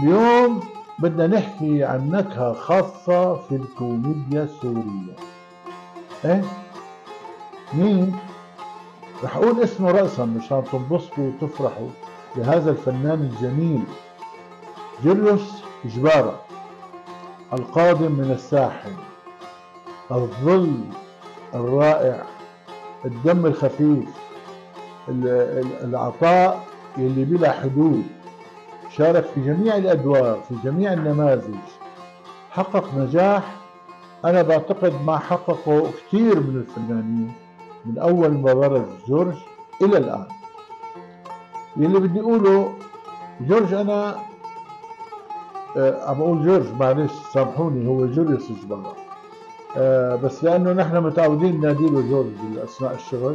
اليوم بدنا نحكي عن نكهة خاصة في الكوميديا السورية. ايه؟ مين؟ رح اقول اسمه رأسا مشان تنبسطوا وتفرحوا بهذا الفنان الجميل، جوليوس جبارة، القادم من الساحل، الظل الرائع، الدم الخفيف، العطاء اللي بلا حدود. شارك في جميع الأدوار، في جميع النماذج، حقق نجاح أنا بعتقد ما حققه كثير من الفنانين من أول ما برز جورج إلى الآن. اللي بدي أقوله جورج، أنا عم أقول جورج، معلش سامحوني، هو جوليوس جبارة، بس لأنه نحن متعودين ناديله جورج أثناء الشغل،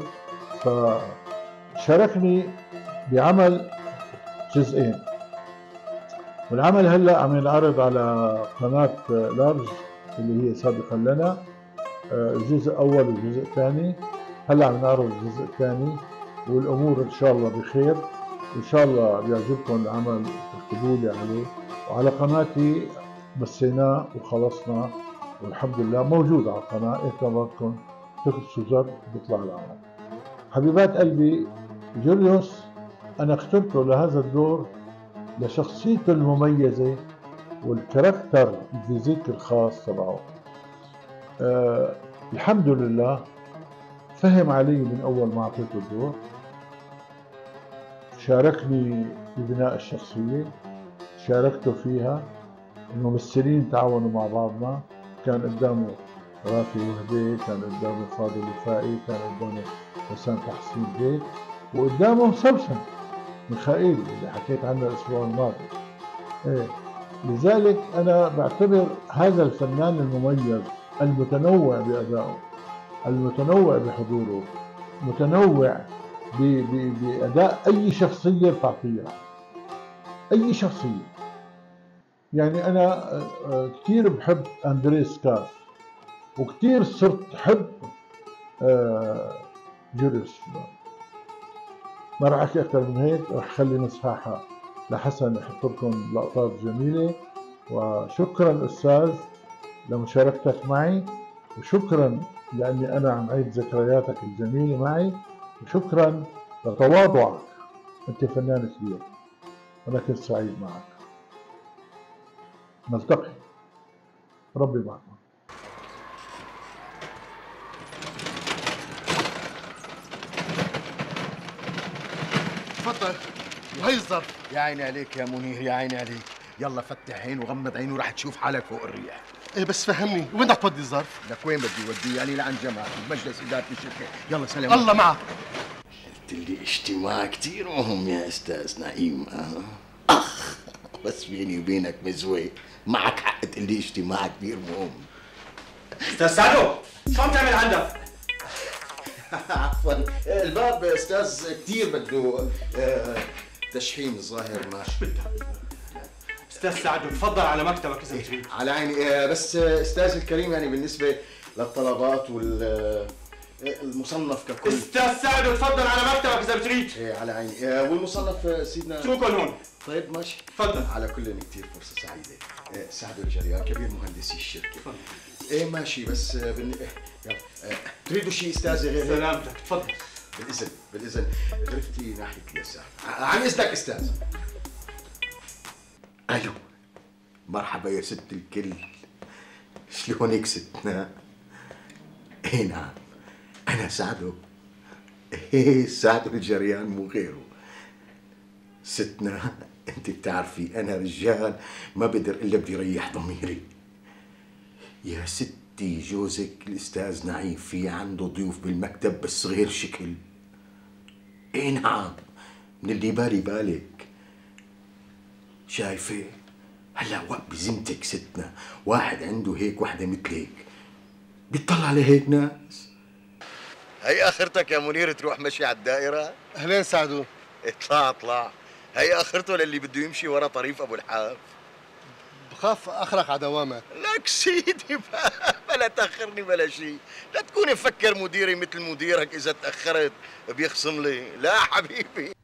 فشاركني بعمل جزئين، والعمل هلا عم ينعرض على قناة لارج اللي هي سابقا لنا، الجزء الأول والجزء الثاني. هلا عم نعرض الجزء الثاني، والأمور إن شاء الله بخير، وإن شاء الله بيعجبكم العمل، تكتبوا لي عليه، وعلى قناتي مسيناه وخلصنا، والحمد لله موجود على القناة. إيه بدكم تكتشوا زر بيطلع العمل. حبيبات قلبي، جوليوس أنا اخترته لهذا الدور لشخصيته المميزة والكاركتر الفيزيك الخاص تبعه. الحمد لله فهم علي من أول ما أعطيته الدور، شاركني ببناء الشخصية، شاركته فيها، الممثلين تعاونوا مع بعضنا، كان قدامه رافي وهبي، كان قدامه فاضل وفائي، كان قدامه حسام تحسين بيك، وقدامه سوسن ميخائيل اللي حكيت عنه الأسبوع الماضي. إيه. لذلك أنا بعتبر هذا الفنان المميز المتنوع بأدائه، المتنوع بحضوره، متنوع بأداء أي شخصية بتعطيها، أي شخصية. يعني أنا كثير بحب أندري سكاف، وكثير صرت أحب جوليوس جبارة. ما راح أحكي أكثر من هيك، راح أخلي مساحة لحسن يحط لكم لقطات جميلة. وشكرا أستاذ لمشاركتك معي، وشكرا لأني أنا عم أعيد ذكرياتك الجميلة معي، وشكرا لتواضعك. أنت فنان كبير، أنا كنت سعيد معك. نلتقي، ربي معكم. تفضل، وهي الظرف. يا عيني عليك يا منير، يا عيني عليك. يلا فتح عين وغمض عين وراح تشوف حالك فوق الريح. ايه بس فهمني، وين بدك تودي الظرف؟ لك وين بدي اوديه؟ يعني لعند جماعة مجلس إدارة الشركة. يلا سلام. الله معك. قلت لي اجتماع كثير مهم يا أستاذ نعيم. أخ بس بيني وبينك مزوي، معك حق تقول لي اجتماع كثير مهم. أستاذ سعدو، شو عم تعمل عندك؟ عفوا، الباب أستاذ كثير بده تشحيم الظاهر ماشي. أستاذ سعدو تفضل على مكتبك إذا بتريد. على عيني. بس أستاذ الكريم يعني بالنسبة للطلبات والمصنف ككل. أستاذ سعدو تفضل على مكتبك إذا بتريد. ايه على عيني. والمصنف سيدنا اتركهم هون. طيب ماشي. تفضل. على كل كثير فرصة سعيدة. سعدو الجريان كبير مهندسي الشركة. تفضل. ايه ماشي بس يلا تريدوا شيء استاذي غير سلامتك. تفضل. بالاذن غرفتي ناحيه اليسار. عن اذنك استاذ. الو، مرحبا يا ست الكل، شلونك ستنا؟ ايه نعم انا سعدو. ايه سعدو الجريان مو غيره. ستنا انت بتعرفي انا رجال ما بقدر الا بدي ريح ضميري. يا ستي جوزك الأستاذ نعيم في عنده ضيوف بالمكتب بس غير شكل. اي نعم، من اللي بالي بالك. شايفة هلا وقت بزمتك ستنا واحد عنده هيك وحدة مثلك بيطلع لهيك ناس. هي اخرتك يا منير تروح مشي على الدائرة؟ اهلين سعدو. اطلع هي اخرته للي بده يمشي ورا طريف ابو الحاف. بخاف اخرك على دوامك. لك سيدي بلا تاخرني بلا شيء، لا تكون مفكر مديري مثل مديرك اذا تاخرت بيخصم لي. لا حبيبي،